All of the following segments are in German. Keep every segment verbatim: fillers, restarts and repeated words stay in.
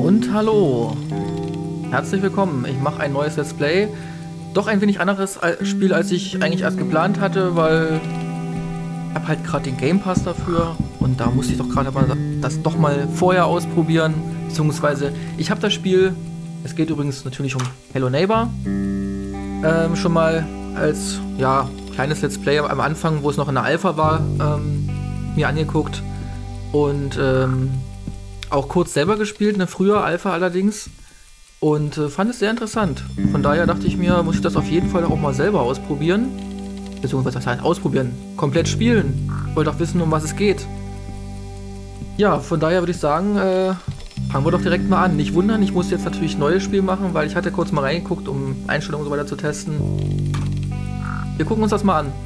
Und hallo, herzlich willkommen. Ich mache ein neues Let's Play. Doch ein wenig anderes Spiel, als ich eigentlich erst geplant hatte, weil ich habe halt gerade den Game Pass dafür und da musste ich doch gerade mal das doch mal vorher ausprobieren. Beziehungsweise ich habe das Spiel, es geht übrigens natürlich um Hello Neighbor, ähm, schon mal als ja kleines Let's Play am Anfang, wo es noch in der Alpha war, ähm, mir angeguckt und ähm, auch kurz selber gespielt, eine frühe Alpha allerdings, und äh, fand es sehr interessant. Von daher dachte ich mir, muss ich das auf jeden Fall auch mal selber ausprobieren. Beziehungsweise das heißt ausprobieren, komplett spielen. Ich wollte auch wissen, um was es geht. Ja, von daher würde ich sagen, äh, fangen wir doch direkt mal an. Nicht wundern, ich muss jetzt natürlich ein neues Spiel machen, weil ich hatte kurz mal reingeguckt, um Einstellungen und so weiter zu testen. Wir gucken uns das mal an.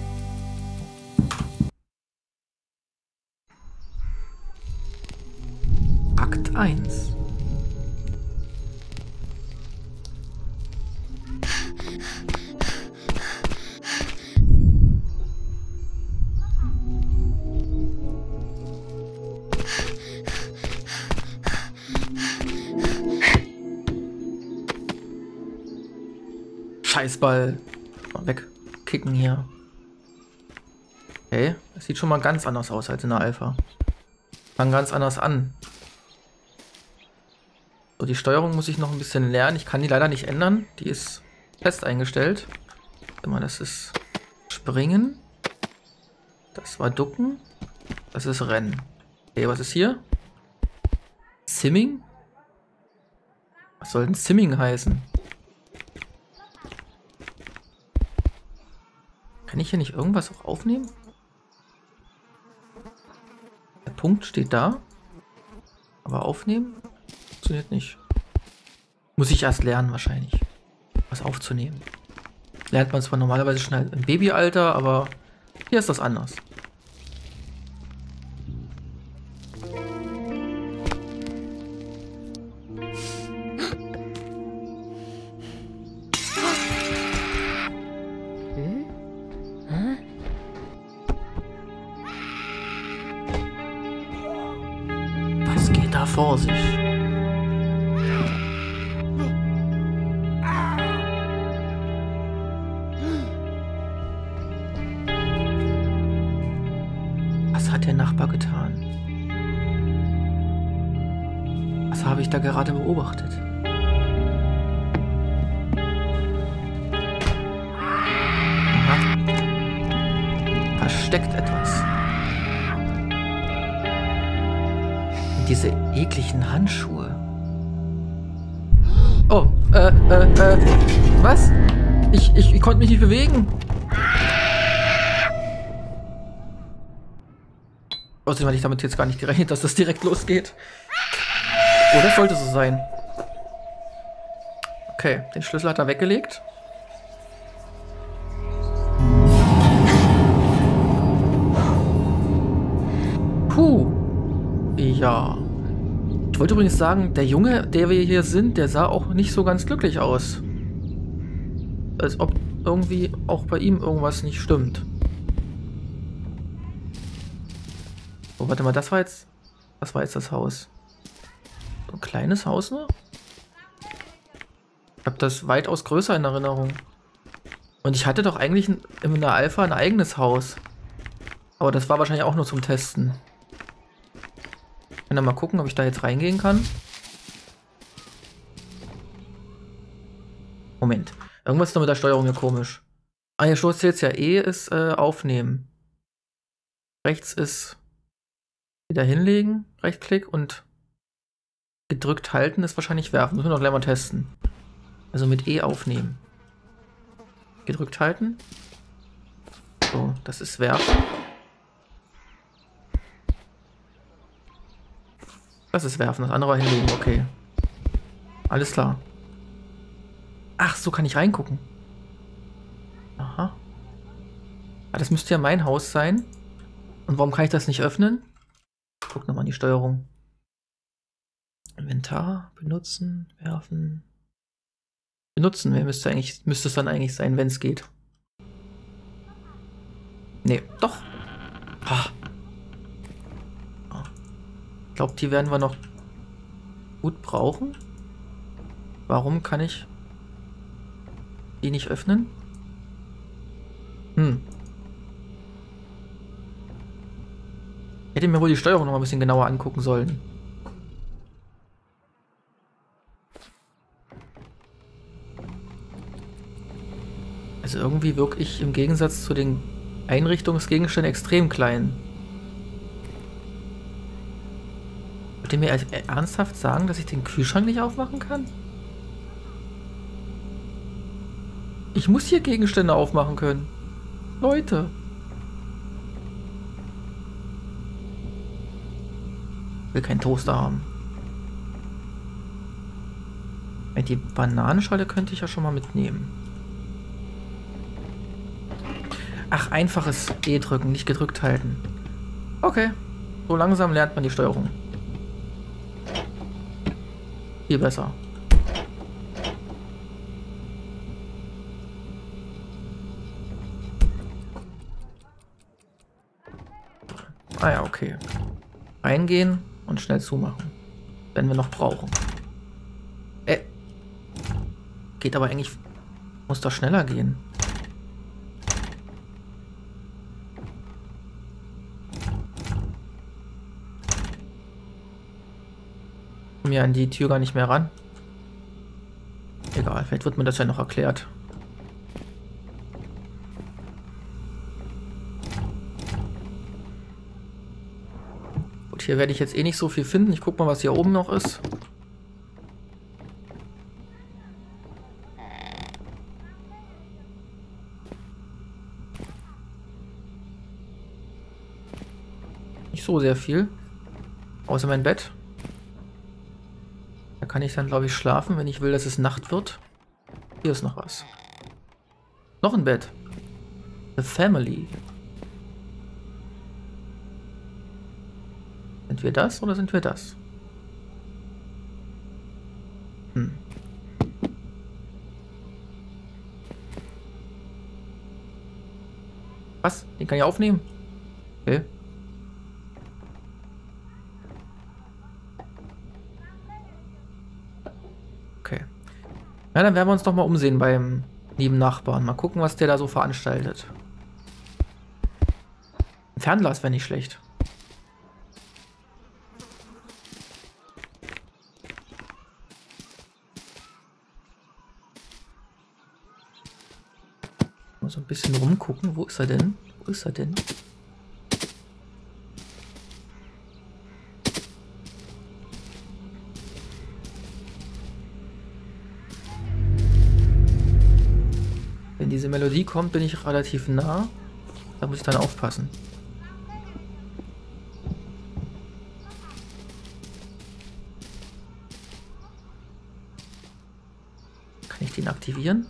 Akt eins. Scheißball. Mal wegkicken hier. Okay, das sieht schon mal ganz anders aus als in der Alpha. Fang ganz anders an. So, die Steuerung muss ich noch ein bisschen lernen. Ich kann die leider nicht ändern. Die ist fest eingestellt. Immer, das ist Springen. Das war Ducken. Das ist Rennen. Okay, was ist hier? Simming? Was soll denn Simming heißen? Kann ich hier nicht irgendwas auch aufnehmen? Der Punkt steht da. Aber aufnehmen? Funktioniert nicht. Muss ich erst lernen wahrscheinlich, was aufzunehmen. Lernt man zwar normalerweise schnell im Babyalter, aber hier ist das anders. Was geht da vor sich? Was hat der Nachbar getan? Was habe ich da gerade beobachtet? Aha. Versteckt etwas. Und diese ekligen Handschuhe. Oh, äh, äh, äh, was? Ich, ich, ich konnte mich nicht bewegen. Außerdem hatte ich damit jetzt gar nicht gerechnet, dass das direkt losgeht. Oh, das sollte so sein. Okay, den Schlüssel hat er weggelegt. Puh. Ja. Ich wollte übrigens sagen, der Junge, der wir hier sind, der sah auch nicht so ganz glücklich aus. Als ob irgendwie auch bei ihm irgendwas nicht stimmt. Oh, warte mal, das war jetzt... Das war jetzt das Haus. So ein kleines Haus nur? Ich habe das weitaus größer in Erinnerung. Und ich hatte doch eigentlich in der Alpha ein eigenes Haus. Aber das war wahrscheinlich auch nur zum Testen. Ich kann da mal gucken, ob ich da jetzt reingehen kann. Moment. Irgendwas ist doch mit der Steuerung hier komisch. Ah, hier steht jetzt ja E ist äh, aufnehmen. Rechts ist wieder hinlegen, Rechtsklick, und gedrückt halten ist wahrscheinlich werfen. Müssen wir noch gleich mal testen. Also mit E aufnehmen. Gedrückt halten. So, das ist werfen. Das ist werfen, das andere war hinlegen, okay. Alles klar. Ach, so kann ich reingucken. Aha. Ah, das müsste ja mein Haus sein. Und warum kann ich das nicht öffnen? Guck nochmal in die Steuerung. Inventar, benutzen, werfen. Benutzen, wer müsste eigentlich, müsste es dann eigentlich sein, wenn es geht. Nee, doch. Ah. Ich glaube, die werden wir noch Gut brauchen? Warum kann ich die nicht öffnen? Hm. Hätte mir wohl die Steuerung noch mal ein bisschen genauer angucken sollen. Also irgendwie wirke ich im Gegensatz zu den Einrichtungsgegenständen extrem klein. Wollt ihr mir ernsthaft sagen, dass ich den Kühlschrank nicht aufmachen kann? Ich muss hier Gegenstände aufmachen können. Leute. Ich will keinen Toaster haben. Die Bananenschale könnte ich ja schon mal mitnehmen. Ach, einfaches E drücken, nicht gedrückt halten. Okay. So langsam lernt man die Steuerung. Viel besser. Ah ja, okay. Reingehen und schnell zumachen. Wenn wir noch brauchen. Äh. Geht aber eigentlich... Muss doch schneller gehen. Komm ja an die Tür gar nicht mehr ran. Egal, vielleicht wird mir das ja noch erklärt. Gut, hier werde ich jetzt eh nicht so viel finden. Ich guck mal, was hier oben noch ist. Nicht so sehr viel. Außer mein Bett. Da kann ich dann, glaube ich, schlafen, wenn ich will, dass es Nacht wird. Hier ist noch was. Noch ein Bett. The Family. Sind wir das oder sind wir das? Hm. Was? Den kann ich aufnehmen? Okay. Okay. Ja, dann werden wir uns doch mal umsehen beim lieben Nachbarn. Mal gucken, was der da so veranstaltet. Ein Fernglas wäre nicht schlecht. Mal so ein bisschen rumgucken. Wo ist er denn? Wo ist er denn? Wenn diese Melodie kommt, bin ich relativ nah. Da muss ich dann aufpassen. Kann ich den aktivieren?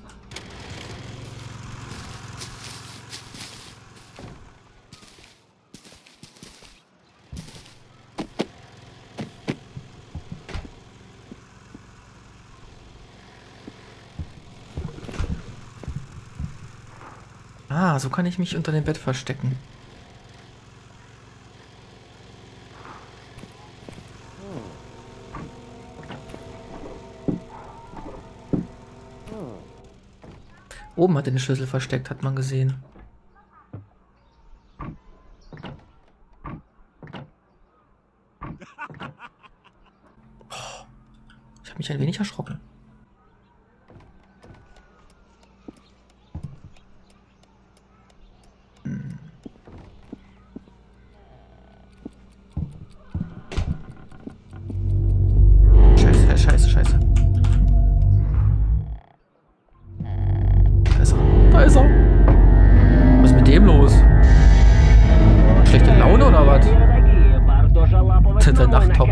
Ah, so kann ich mich unter dem Bett verstecken. Oben hat er den Schlüssel versteckt, hat man gesehen. Oh, ich habe mich ein wenig erschrocken. Scheiße, scheiße. Da ist er. Da ist er. Was ist mit dem los? Schlechte Laune oder was? Der Nachttopf.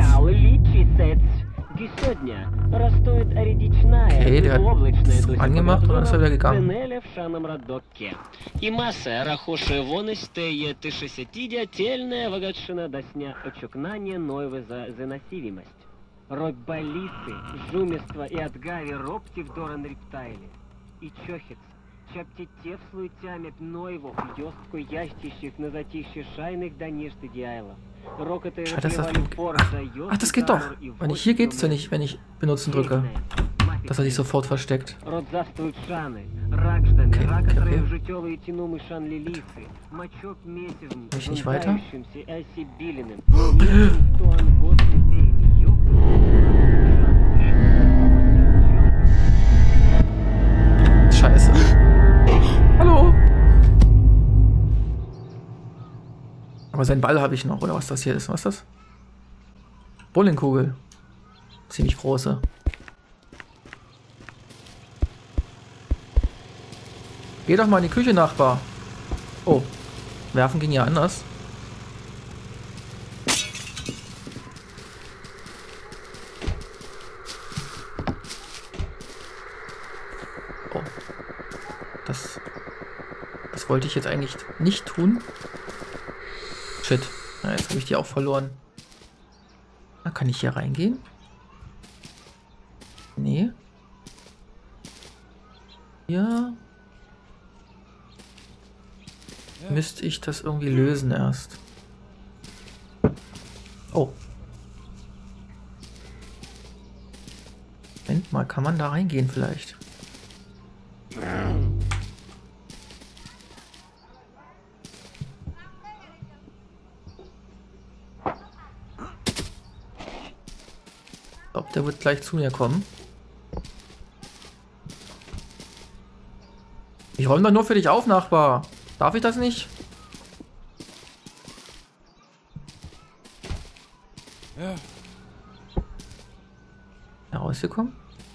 Okay, der hat es angemacht und dann ist er wieder gegangen. Роббаліси, жуміства і адгаві робців доран рептайлі. І чохіц, Щоб тіттєв слуйцями пнойвов, ёстку ястищих на затище шайных да ништы дяйла. Rockete Ah, das, das, ach, das geht doch. Wenn ich hier geht es ja nicht, wenn ich benutzen drücke. Dass er sich sofort versteckt. Okay, okay, okay. Komm ich nicht weiter? Scheiße. Hallo? Aber seinen Ball habe ich noch, oder was das hier ist. Was ist das? Bowlingkugel. Ziemlich große. Geh doch mal in die Küche, Nachbar. Oh. Werfen ging ja anders. Oh. Das... Das wollte ich jetzt eigentlich nicht tun. Shit. Na, jetzt habe ich die auch verloren. Na, kann ich hier reingehen? Nee. Ja. Müsste ich das irgendwie lösen erst. Oh. Moment mal, kann man da reingehen vielleicht? Ich glaube, der wird gleich zu mir kommen. Ich räume doch nur für dich auf, Nachbar. Darf ich das nicht? Ja. Herausgekommen?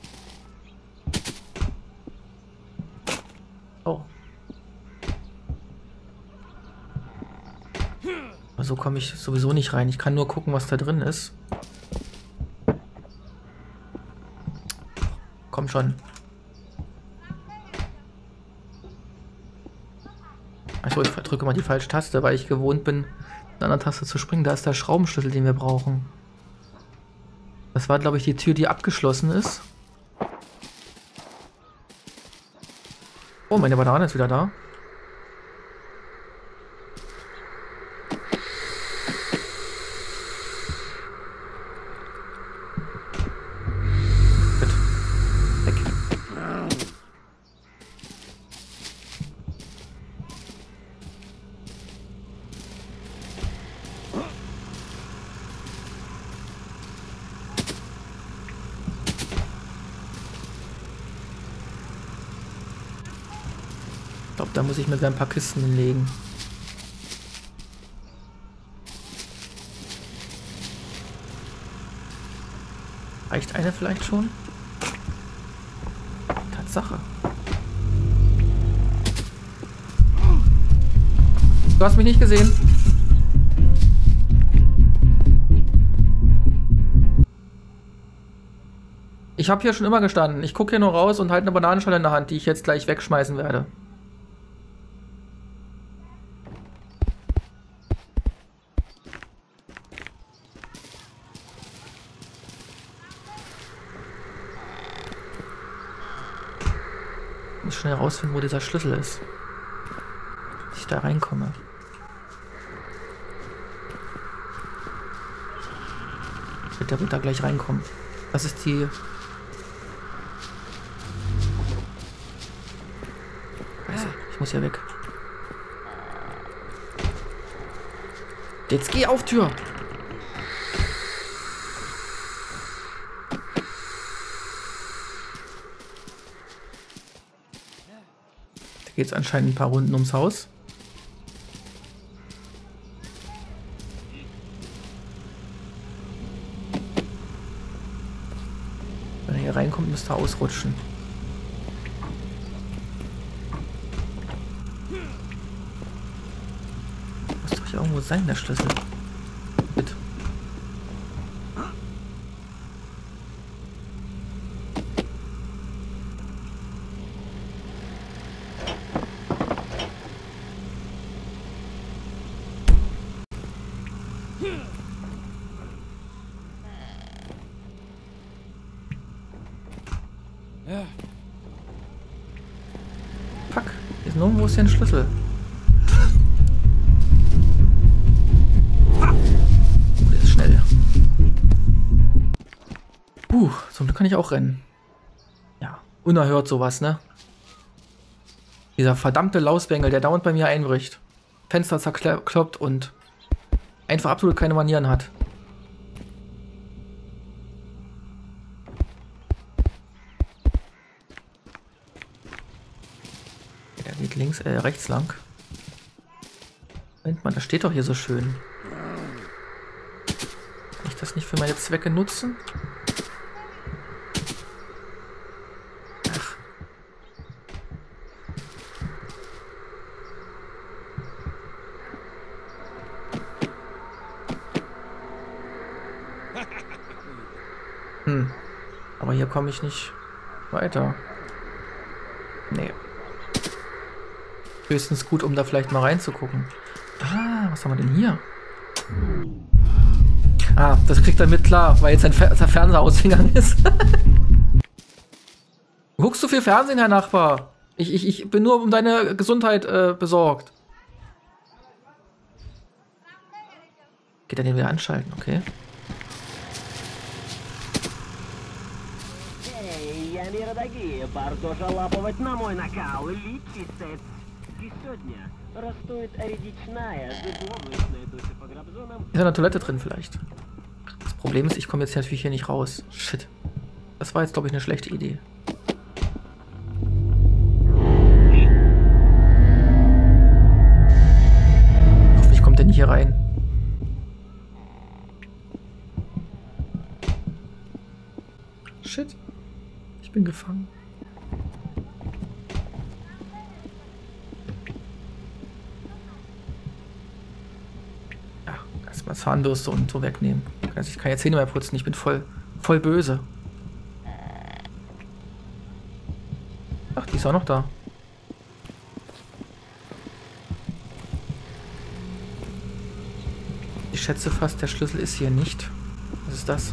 Oh. Aber so komme ich sowieso nicht rein. Ich kann nur gucken, was da drin ist. Komm schon. Achso, ich drücke mal die falsche Taste, weil ich gewohnt bin, mit einer anderen Taste zu springen. Da ist der Schraubenschlüssel, den wir brauchen. Das war, glaube ich, die Tür, die abgeschlossen ist. Oh, meine Banane ist wieder da. Gut. Weg. Ich glaube, da muss ich mir ein paar Kisten hinlegen. Reicht eine vielleicht schon? Tatsache. Du hast mich nicht gesehen. Ich habe hier schon immer gestanden. Ich gucke hier nur raus und halte eine Bananenschale in der Hand, die ich jetzt gleich wegschmeißen werde. Ich muss schnell herausfinden, wo dieser Schlüssel ist. Dass ich da reinkomme. Der wird da gleich reinkommen. Das ist die... Also, ich muss hier weg. Jetzt geh auf Tür! Da geht es anscheinend ein paar Runden ums Haus. Wenn er hier reinkommt, müsste er ausrutschen. Muss doch hier irgendwo sein, der Schlüssel. Bitte. Fuck. Hoffnung. Wo ist hier ein Schlüssel? Oh, der ist schnell. Uh, zum Glück kann ich auch rennen. Ja, unerhört sowas, ne? Dieser verdammte Lausbengel, der dauernd bei mir einbricht. Fenster zerkloppt und einfach absolut keine Manieren hat. Der geht links, äh, rechts lang. Moment mal, das steht doch hier so schön. Kann ich das nicht für meine Zwecke nutzen? Ach. Hm. Aber hier komme ich nicht weiter. Nee. Höchstens gut, um da vielleicht mal reinzugucken. Ah, was haben wir denn hier? Ah, das kriegt er mit klar, weil jetzt sein Fer der Fernseher ausgegangen ist. Du guckst so viel Fernsehen, Herr Nachbar. Ich, ich, ich bin nur um deine Gesundheit äh, besorgt. Geht er den wieder anschalten, okay. Ist eine Toilette drin vielleicht? Das Problem ist, ich komme jetzt natürlich hier nicht raus. Shit. Das war jetzt, glaube ich, eine schlechte Idee. Hoffentlich kommt der nicht hier rein. Shit. Ich bin gefangen. Mal Zahnbürste und so wegnehmen. Also ich kann jetzt Zähne mehr putzen, ich bin voll, voll böse. Ach, die ist auch noch da. Ich schätze fast, der Schlüssel ist hier nicht. Was ist das?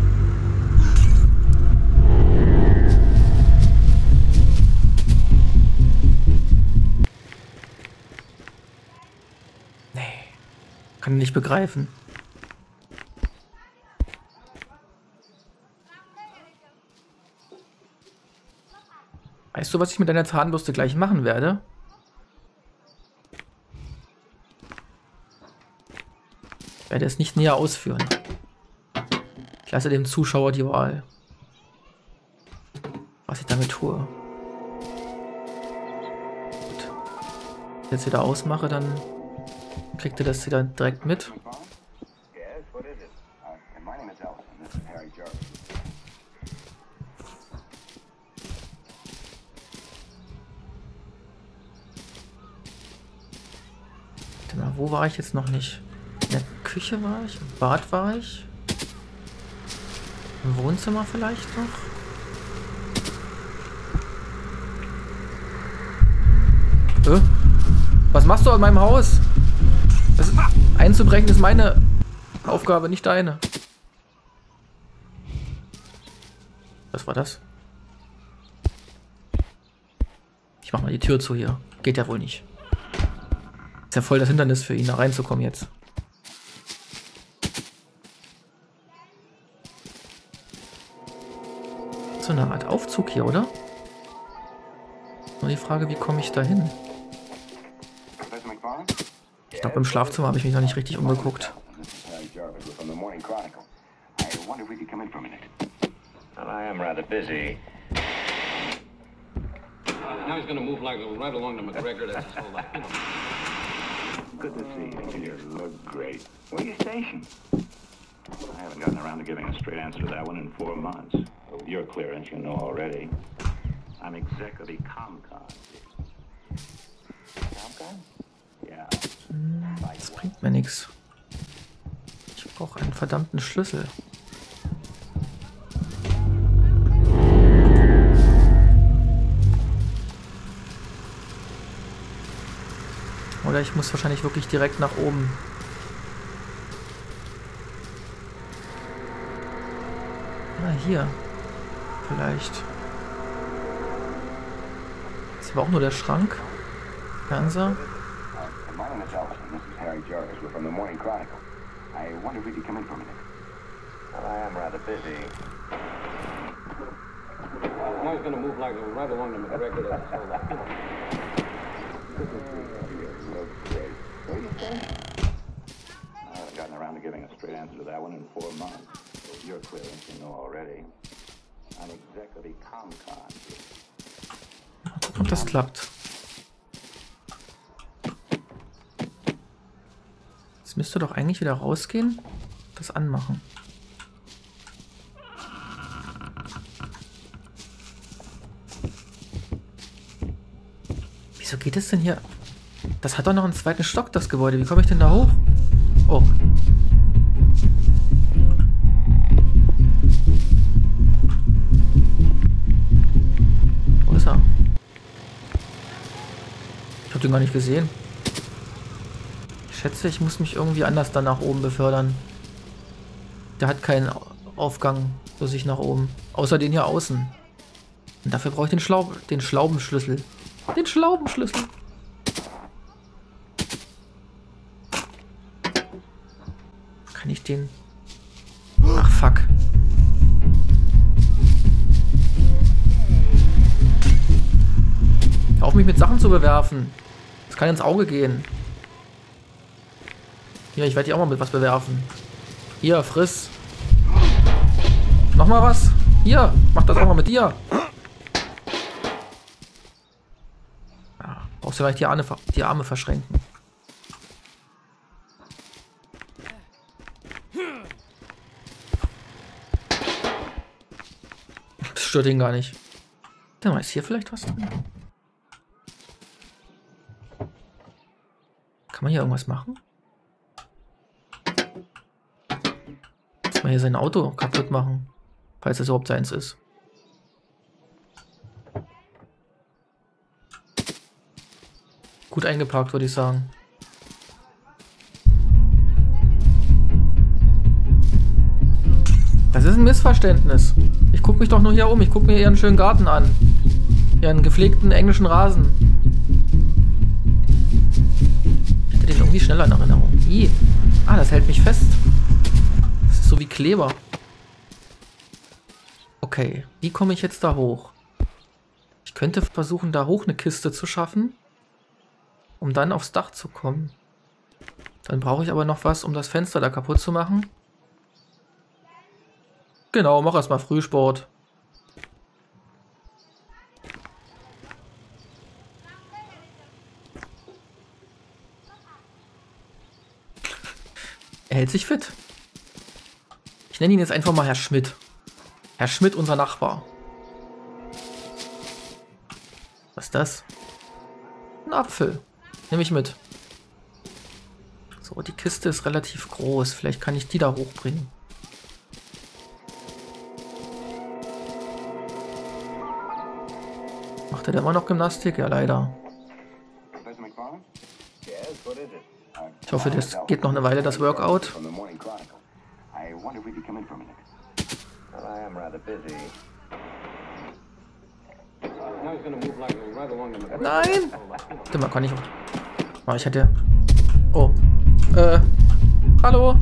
Kann nicht begreifen. Weißt du, was ich mit deiner Zahnbürste gleich machen werde? Ich werde es nicht näher ausführen. Ich lasse dem Zuschauer die Wahl, was ich damit tue. Gut. Wenn ich jetzt wieder ausmache, dann kriegt ihr das wieder direkt mit. Warte mal, wo war ich jetzt noch nicht? In der Küche war ich, im Bad war ich. Im Wohnzimmer vielleicht noch. Äh? Was machst du in meinem Haus? Das einzubrechen ist meine Aufgabe, nicht deine. Was war das? Ich mach mal die Tür zu hier. Geht ja wohl nicht. Ist ja voll das Hindernis für ihn, da reinzukommen jetzt. So eine Art Aufzug hier, oder? Nur die Frage, wie komme ich da hin? Ich glaube, im Schlafzimmer habe ich mich noch nicht richtig umgeguckt. Good to see you. You look great. Where are you stationed? I haven't gotten around to giving a straight answer to that one in four months. With your clearance, you know already. I'm exec of the ComCon. ComCon? Yeah. Das bringt mir nichts. Ich brauche einen verdammten Schlüssel. Oder ich muss wahrscheinlich wirklich direkt nach oben. Ah, hier. Vielleicht. Das war auch nur der Schrank. Fernseher. My name is Ellison. This is Harry Jarvis. We're from the Morning Chronicle. I wonder if we could come in for a minute. Well, I am rather busy. I was going to move like right along the regular. What do you think? I haven't gotten around to giving a straight answer to that one in four months. You're clear, as you know already. I'm executive ComCon. Ob das klappt. Jetzt müsste doch eigentlich wieder rausgehen. Das anmachen. Wieso geht es denn hier? Das hat doch noch einen zweiten Stock, das Gebäude. Wie komme ich denn da hoch? Oh. Wo ist er? Ich habe den gar nicht gesehen. Ich schätze, ich muss mich irgendwie anders dann nach oben befördern. Der hat keinen Aufgang für sich nach oben. Außer den hier außen. Und dafür brauche ich den, Schlau den Schlaubenschlüssel. Den Schlaubenschlüssel. Kann ich den... Ach, fuck. Hör auf, mich mit Sachen zu bewerfen. Das kann ins Auge gehen. Hier, ich werde dich auch mal mit was bewerfen. Hier, friss. Nochmal was. Hier, mach das auch mal mit dir. Ja, brauchst du vielleicht die Arme, die Arme verschränken. Das stört ihn gar nicht. Dann ist hier vielleicht was drin. Kann man hier irgendwas machen? Muss man hier sein Auto kaputt machen, falls es überhaupt seins ist. Gut eingeparkt, würde ich sagen. Das ist ein Missverständnis. Ich gucke mich doch nur hier um. Ich gucke mir ihren schönen Garten an. Ihren gepflegten englischen Rasen. Ich hatte den irgendwie schneller in Erinnerung. Ih. Ah, das hält mich fest. Das ist so wie Kleber. Okay, wie komme ich jetzt da hoch? Ich könnte versuchen, da hoch eine Kiste zu schaffen, um dann aufs Dach zu kommen. Dann brauche ich aber noch was, um das Fenster da kaputt zu machen. Genau, mach erstmal Frühsport. Er hält sich fit. Ich nenne ihn jetzt einfach mal Herr Schmidt. Herr Schmidt, unser Nachbar. Was ist das? Ein Apfel. Nehme ich mit. So, die Kiste ist relativ groß. Vielleicht kann ich die da hochbringen. Macht er denn immer noch Gymnastik? Ja, leider. Ich hoffe, das geht noch eine Weile, das Workout. Nein! Warte mal, kann ich auch... Oh, ich hätte... Oh. Äh... Hallo?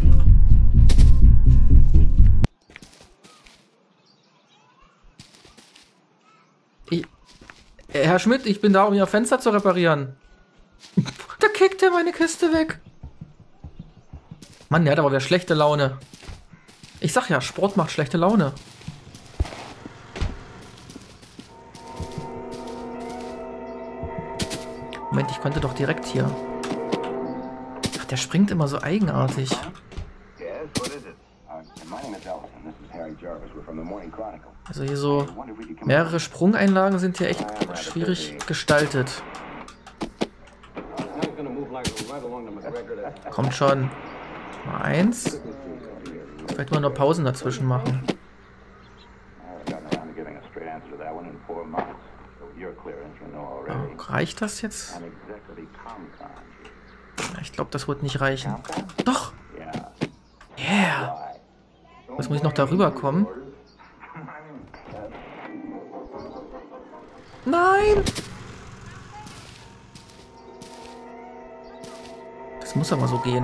Ich... Herr Schmidt, ich bin da, um Ihr Fenster zu reparieren. Da kickt er meine Kiste weg. Mann, der hat aber wieder schlechte Laune. Ich sag ja, Sport macht schlechte Laune. Moment, ich konnte doch direkt hier. Ach, der springt immer so eigenartig. Also hier so mehrere Sprungeinlagen sind hier echt schwierig gestaltet. Kommt schon. Mal eins. Vielleicht mal nur Pausen dazwischen machen. Oh, reicht das jetzt? Ich glaube, das wird nicht reichen. Doch! Yeah! Jetzt muss ich noch darüber kommen. Nein! Das muss aber so gehen.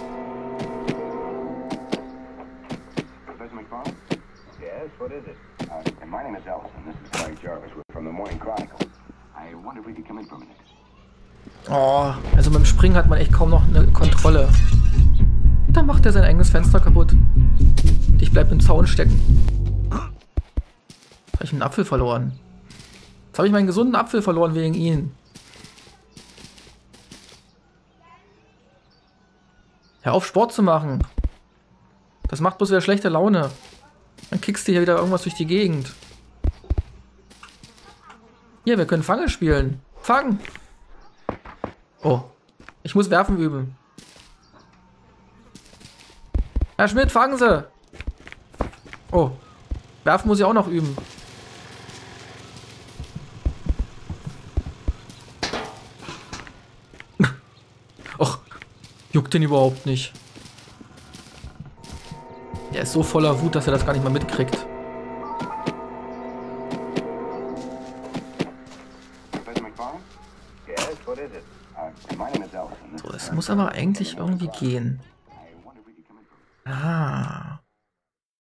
Professor McFarland? Yes, what is it? Uh, my name is Ellison. This is Frank Jarvis. We're from the Morning Chronicle. I wonder if we could come in for a minute. Oh, also mit dem Springen hat man echt kaum noch eine Kontrolle. Da macht er sein eigenes Fenster kaputt. Und ich bleib im Zaun stecken. Jetzt habe ich einen Apfel verloren. Jetzt habe ich meinen gesunden Apfel verloren wegen ihn. Hör auf, Sport zu machen. Das macht bloß wieder schlechte Laune. Dann kickst du hier wieder irgendwas durch die Gegend. Hier, wir können Fange spielen. Fangen! Oh, ich muss werfen üben. Herr Schmidt, fangen Sie! Oh, werfen muss ich auch noch üben. Och, juckt den überhaupt nicht. Er ist so voller Wut, dass er das gar nicht mal mitkriegt. So, es muss aber eigentlich irgendwie gehen. Ah.